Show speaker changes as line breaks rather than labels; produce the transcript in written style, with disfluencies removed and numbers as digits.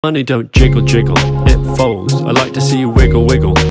Money don't jiggle jiggle, it folds. I like to see you wiggle wiggle.